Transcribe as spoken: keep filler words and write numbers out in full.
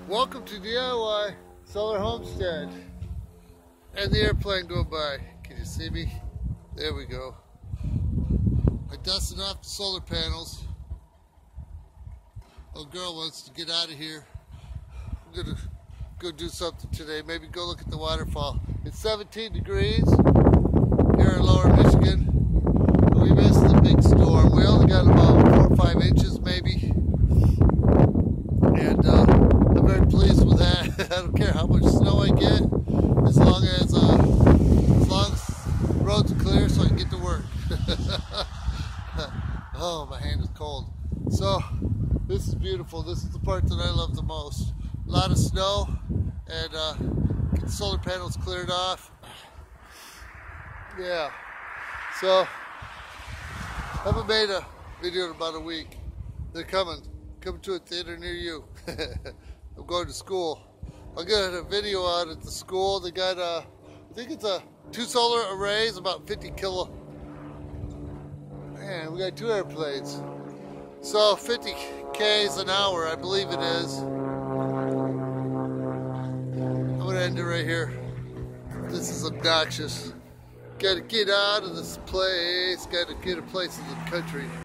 Welcome to D I Y Solar Homestead. And the airplane going by. Can you see me? There we go. I dusted off the solar panels. Little girl wants to get out of here. I'm gonna go do something today. Maybe go look at the waterfall. It's seventeen degrees here in Lower Michigan. We missed the big storm. We only got about four or five inches maybe. And uh, I'm very pleased with that. I don't care how much snow I get, as long as uh, as long as the roads are clear so I can get to work. Oh, my hand is cold. So this is beautiful. This is the part that I love the most. A lot of snow, and uh, get the solar panels cleared off. Yeah. So I haven't made a video in about a week. They're coming. Coming to a theater near you. I'm going to school. I'll get a video out at the school. They got uh, I think it's a two solar arrays, about fifty kilo. Man, we got two airplanes. So fifty K's an hour, I believe it is. I'm gonna end it right here. This is obnoxious. Gotta get out of this place. Gotta get a place in the country.